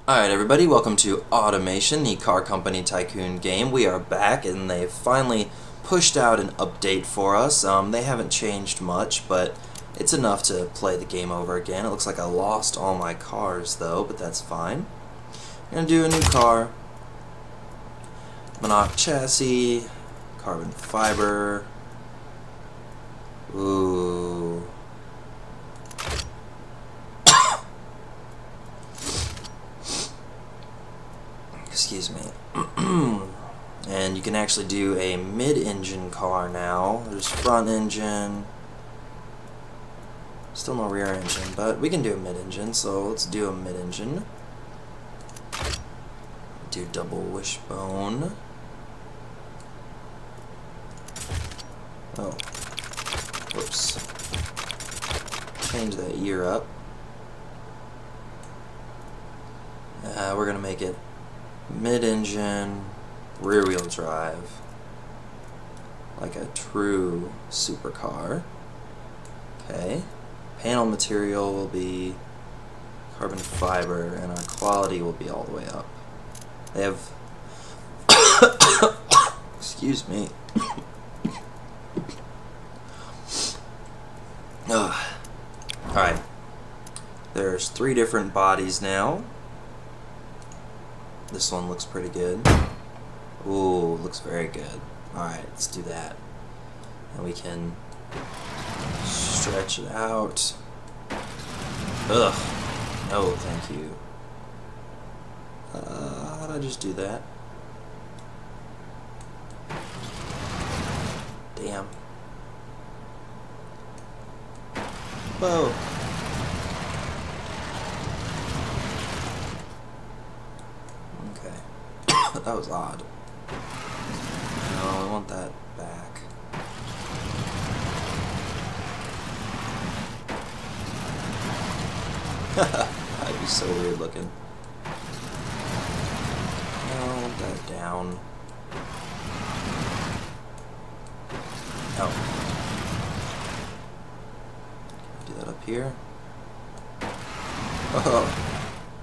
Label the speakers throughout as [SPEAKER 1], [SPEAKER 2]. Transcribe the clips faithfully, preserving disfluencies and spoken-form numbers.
[SPEAKER 1] Alright everybody, welcome to Automation, the car company tycoon game. We are back and they've finally pushed out an update for us. Um, they haven't changed much, but it's enough to play the game over again. It looks like I lost all my cars though, but that's fine. I'm going to do a new car. Monoc chassis, carbon fiber. Ooh. Excuse me. And you can actually do a mid-engine car now. There's front engine. Still no rear engine, but we can do a mid-engine, so let's do a mid-engine. Do double wishbone. Oh. Whoops. Change that ear up. Uh, we're gonna make it mid-engine, rear-wheel drive, like a true supercar. Okay. Panel material will be carbon fiber, and our quality will be all the way up. They have... Excuse me. Alright. There's three different bodies now. This one looks pretty good. Ooh, looks very good. Alright, let's do that. And we can stretch it out. Ugh. No, thank you. Uh, how'd I just do that? Damn. Whoa. That was odd. No, I want that back. That'd be so weird looking. No, I want that down. Oh. Do that up here. Oh.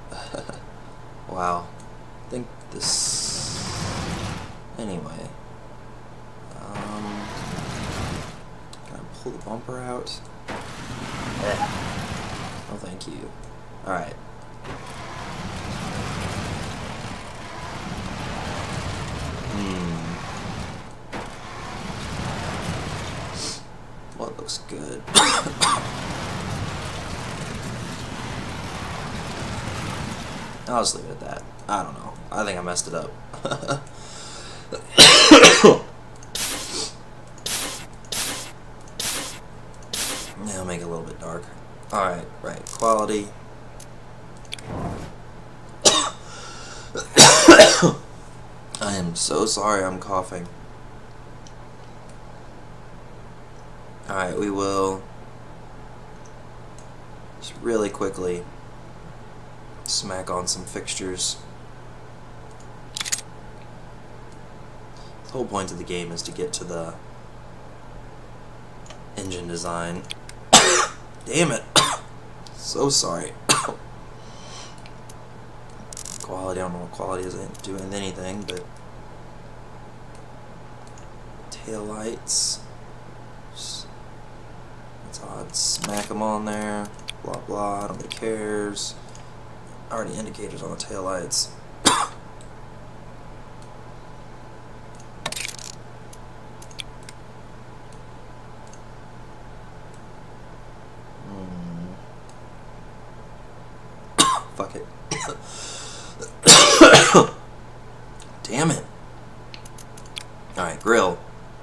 [SPEAKER 1] Wow. I think this... Anyway. Um... Can I pull the bumper out? Eh. Oh, thank you. Alright. Hmm. What looks good? I'll just leave it at that. I don't know. I think I messed it up. Yeah, I'll make it a little bit darker. Alright, right. Quality. I am so sorry I'm coughing. Alright, we will just really quickly smack on some fixtures. The whole point of the game is to get to the engine design. Damn it! So sorry. Quality, I don't know what quality isn't doing anything, but tail lights. That's odd. Smack them on there. Blah blah. Nobody cares. Already indicators on the tail lights. mm. Fuck it. Damn it. Alright, grill.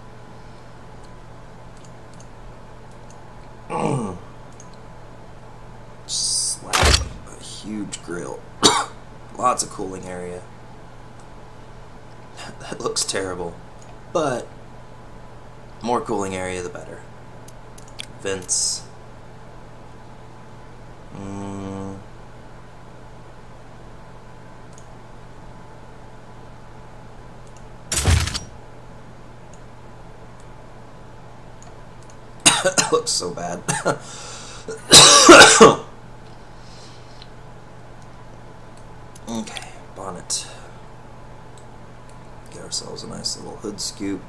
[SPEAKER 1] Slap a huge grill. Lots of cooling area. That looks terrible. But more cooling area the better. Vents. Mm. That looks so bad. was a nice little hood scoop.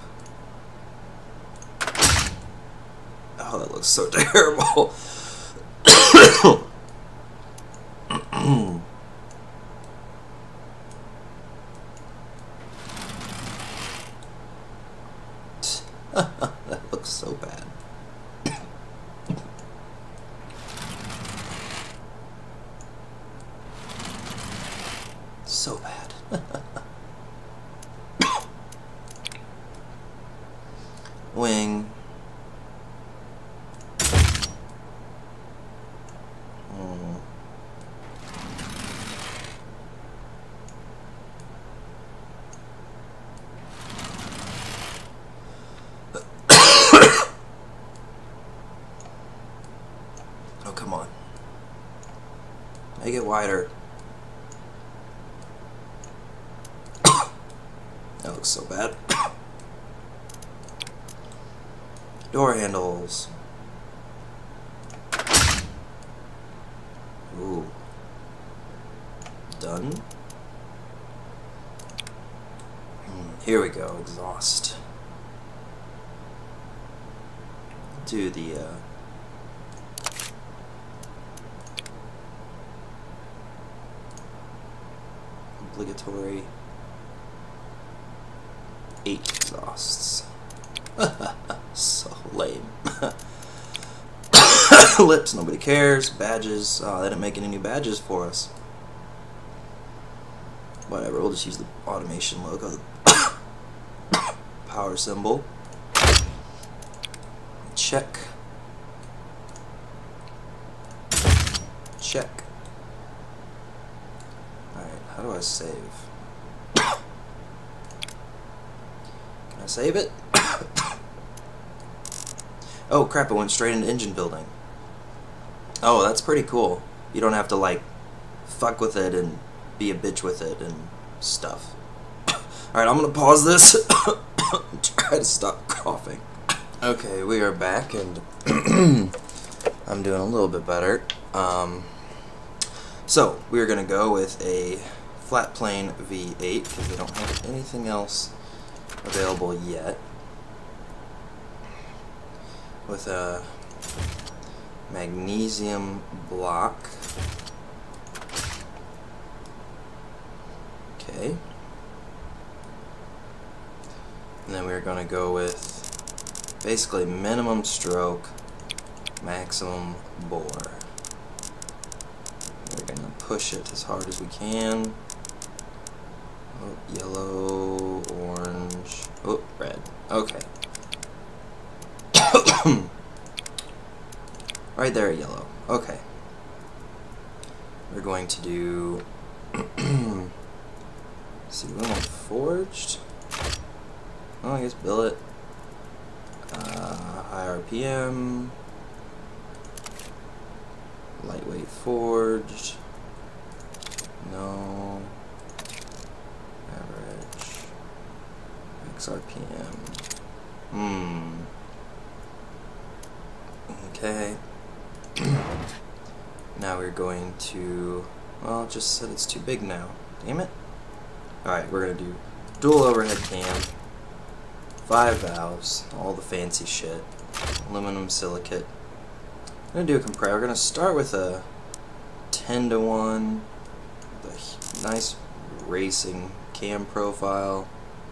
[SPEAKER 1] Oh, that looks so terrible. That looks so bad. So bad. Wing. Hmm. Oh, come on. Make it wider. That looks so bad. Door handles. Ooh. Done. Here we go. Exhaust. Do the uh, obligatory eight exhausts. So lame. Lips, nobody cares. Badges, oh, they didn't make any new badges for us. Whatever, we'll just use the automation logo. Power symbol. Check. Check. Alright, how do I save? Can I save it? Oh crap, it went straight into engine building. Oh, that's pretty cool. You don't have to like fuck with it and be a bitch with it and stuff. Alright, I'm gonna pause this and try to stop coughing. Okay, we are back and I'm doing a little bit better. Um, so, we're gonna go with a flat plane V eight because they don't have anything else available yet. With a magnesium block. Okay. And then we're going to go with basically minimum stroke, maximum bore. We're going to push it as hard as we can. Oh, yellow, orange, oh, red. Okay. Right there, yellow. Okay. We're going to do. See, we want forged. Oh, I guess billet. Uh, high R P M. Lightweight forged. No. Average. Max R P M. Hmm. Okay. Now we're going to, well, it just said it's too big now. Damn it. Alright, we're going to do dual overhead cam, five valves, all the fancy shit, aluminum silicate. I'm going to do a compressor. We're going to start with a ten to one, with a nice racing cam profile.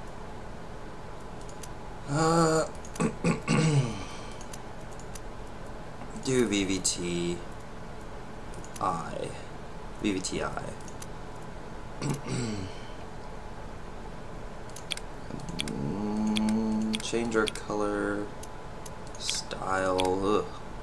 [SPEAKER 1] Uh... Do V V T I. V V T I. mm, change our color, style. Ugh.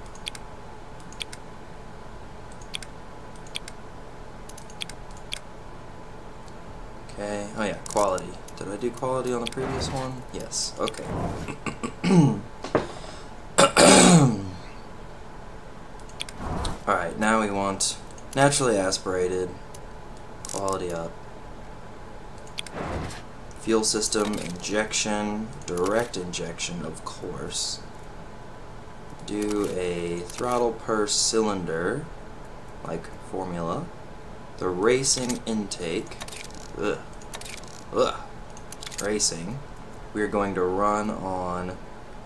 [SPEAKER 1] Okay. Oh yeah, quality. Did I do quality on the previous one? Yes. Okay. Alright, now we want naturally aspirated, quality up, fuel system injection, direct injection of course, do a throttle per cylinder, like formula, the racing intake, ugh, ugh, racing, we're going to run on,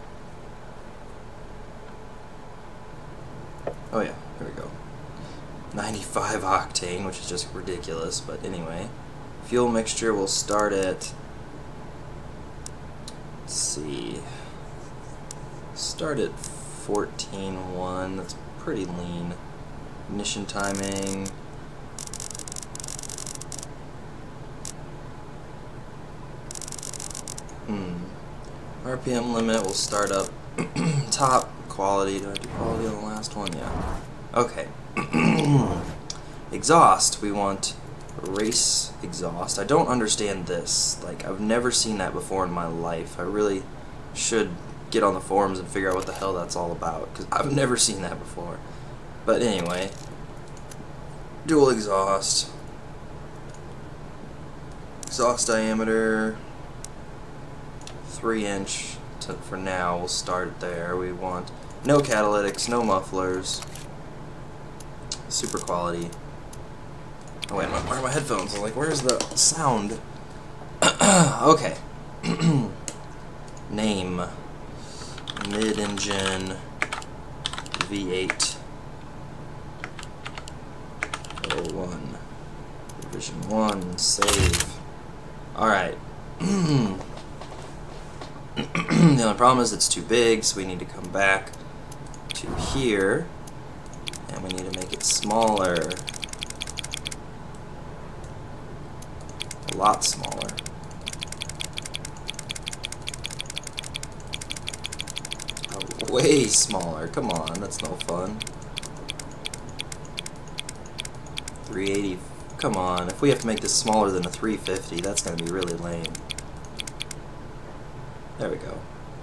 [SPEAKER 1] oh yeah, here we go, ninety-five octane, which is just ridiculous, but anyway. Fuel mixture will start at, let's see, start at fourteen point one, that's pretty lean. Ignition timing, hmm, R P M limit will start up, top quality, did I do quality on the last one? Yeah. Okay. Exhaust, we want race exhaust. I don't understand this. Like, I've never seen that before in my life. I really should get on the forums and figure out what the hell that's all about, because I've never seen that before. But anyway, dual exhaust, exhaust diameter three inch to, for now. We'll start it there. We want no catalytics, no mufflers, super quality. Oh wait, where are my headphones? I'm like, where's the sound? Okay. Name, mid-engine V eight oh one, revision one, save. Alright. The only problem is it's too big, so we need to come back to here, and we need to make it smaller. A lot smaller. Oh, way smaller. Come on, that's no fun. three eighty. Come on, if we have to make this smaller than a three fifty, that's going to be really lame. There we go.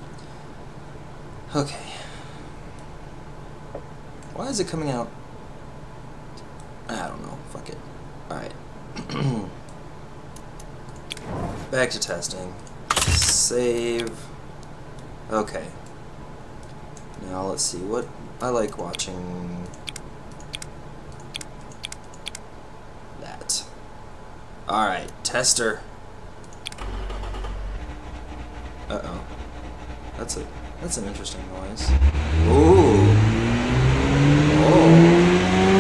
[SPEAKER 1] Okay. Why is it coming out? I don't know. Fuck it. Alright. Back to testing. Save. Okay. Now let's see what I like watching. That. Alright, tester. Uh oh. That's a that's an interesting noise. Ooh. Oh.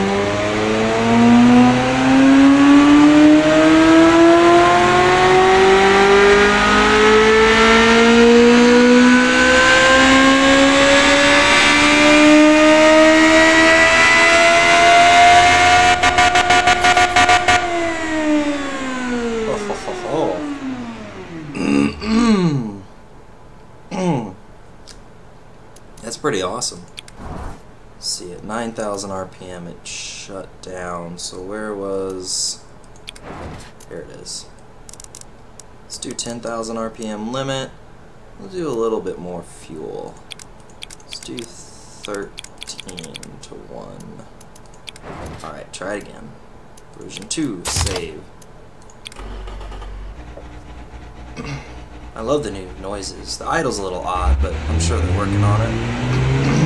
[SPEAKER 1] That's pretty awesome. Let's see, at nine thousand R P M it shut down. So where was... Here it is. Let's do ten thousand R P M limit. We'll do a little bit more fuel. Let's do thirteen to one. Alright, try it again. Version two, save. I love the new noises. The idle's a little odd, but I'm sure they're working on it.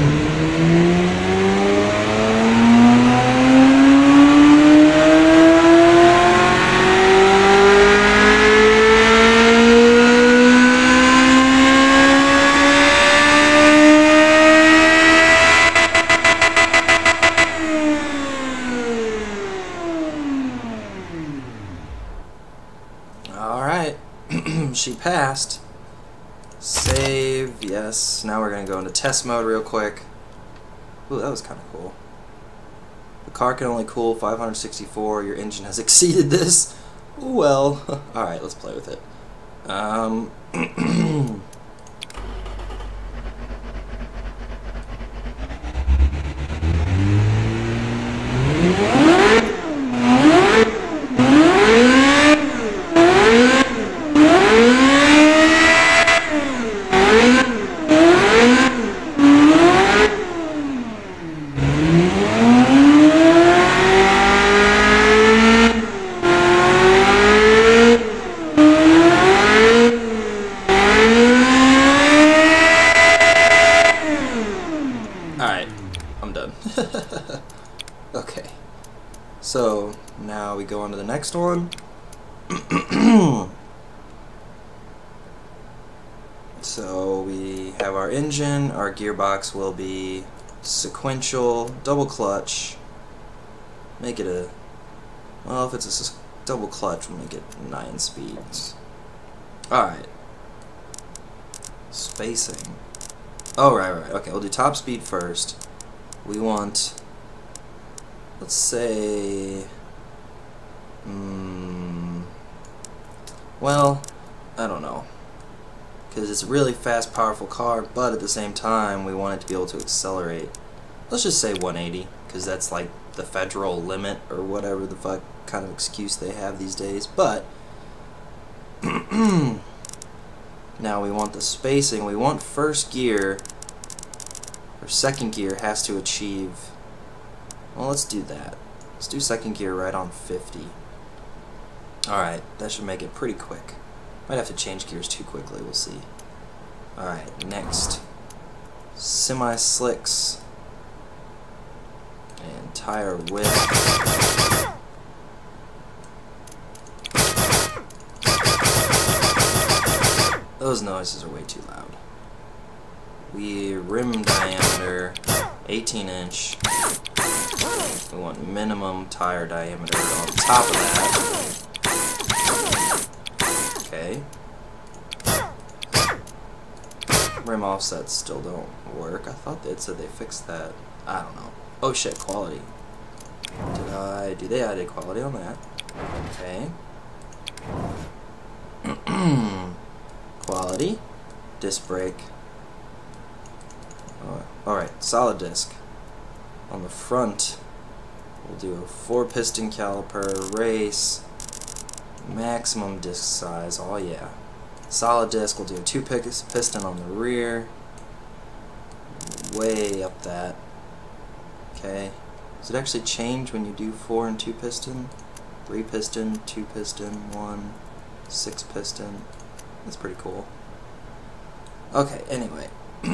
[SPEAKER 1] Alright. She passed. Save, yes. Now we're going to go into test mode real quick. Ooh, that was kind of cool. The car can only cool five hundred sixty-four. Your engine has exceeded this. Well, alright, let's play with it. Um... Alright, I'm done. Okay, so now we go on to the next one. So we have our engine, our gearbox will be sequential, double clutch, make it a, well, if it's a double clutch, we'll make it nine speeds. Alright. Spacing. Oh, right, right. Okay, we'll do top speed first. We want, let's say, mm, well, I don't know. Because it's a really fast, powerful car, but at the same time, we want it to be able to accelerate. Let's just say one eighty, because that's like the federal limit, or whatever the fuck kind of excuse they have these days. But, now we want the spacing. We want first gear, or second gear, has to achieve, well, let's do that. Let's do second gear right on fifty. Alright, that should make it pretty quick. Might have to change gears too quickly, we'll see. Alright, next. Semi-slicks. And tire width. Those noises are way too loud. We rim diameter, eighteen inch. We want minimum tire diameter on top of that. Okay. Rim offsets still don't work. I thought they'd said they fixed that. I don't know. Oh shit, quality. Did I do they added quality on that? Okay. Quality. Disc brake. Alright, solid disc. On the front, we'll do a four piston caliper, race. Maximum disc size, oh yeah. Solid disc, we'll do a two piston on the rear. Way up that. Okay. Does it actually change when you do four and two piston? Three piston, two piston, one, six piston. That's pretty cool. Okay, anyway.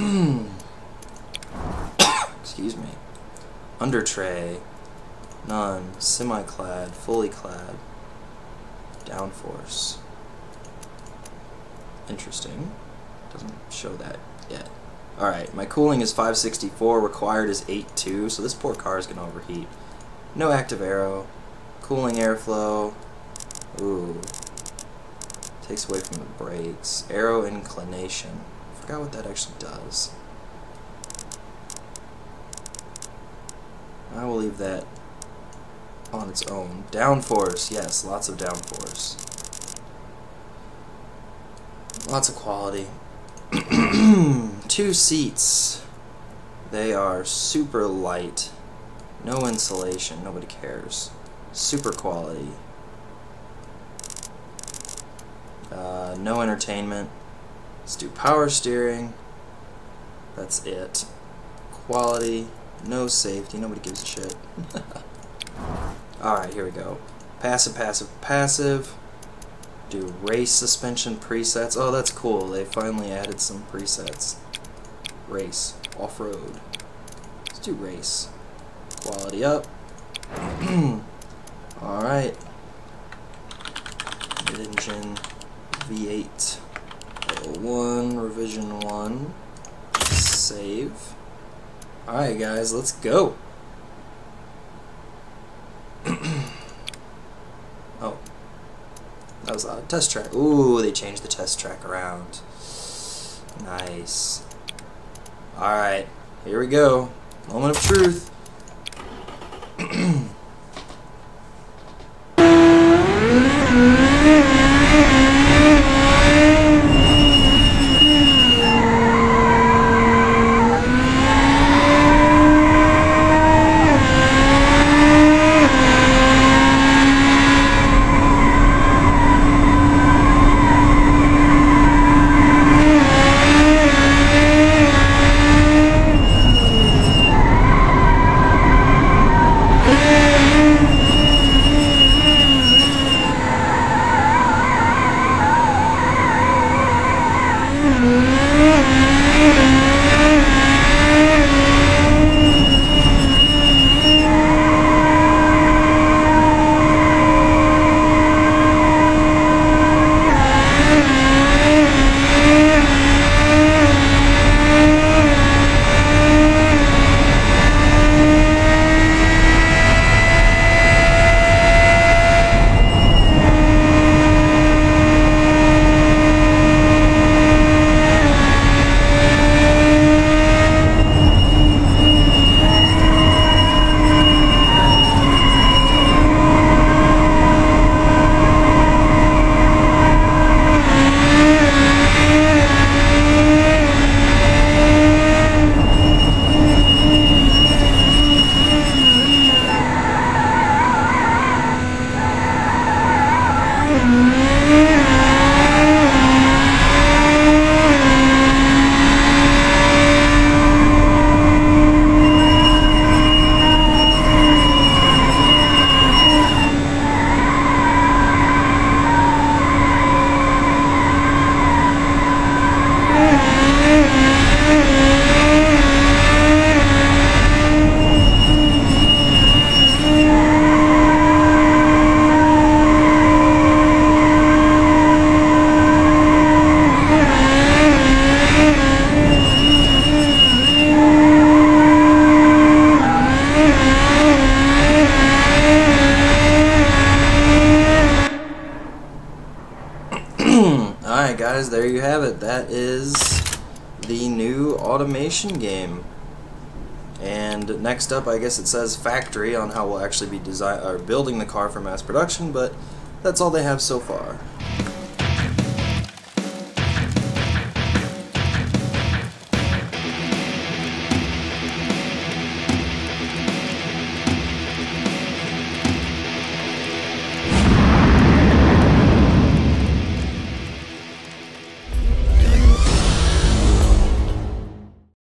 [SPEAKER 1] Excuse me. Under tray. None. Semi-clad. Fully clad. Downforce. Interesting. Doesn't show that yet. Alright, my cooling is five sixty-four, required is eight two, so this poor car is going to overheat. No active aero. Cooling airflow. Ooh. Takes away from the brakes. Aero inclination. I forgot what that actually does. I will leave that on its own. Downforce, yes, lots of downforce. Lots of quality. Two seats. They are super light. No insulation, nobody cares. Super quality. Uh, no entertainment. Let's do power steering. That's it. Quality. No safety. Nobody gives a shit. Alright, here we go. Passive, passive, passive. Do race suspension presets. Oh, that's cool. They finally added some presets. Race. Off-road. Let's do race. Quality up. Alright. Mid-engine V eight. oh one, revision one. Save. Alright guys, let's go. Oh. That was a test track. Ooh, they changed the test track around. Nice. Alright, here we go. Moment of truth.
[SPEAKER 2] Yeah.
[SPEAKER 1] guys, there you have it. That is the new automation game. And next up, I guess it says factory on how we'll actually be design or building the car for mass production, but that's all they have so far.